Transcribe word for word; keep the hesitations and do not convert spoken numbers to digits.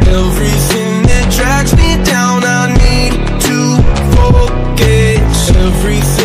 Everything that drags me down, I need to focus. Everything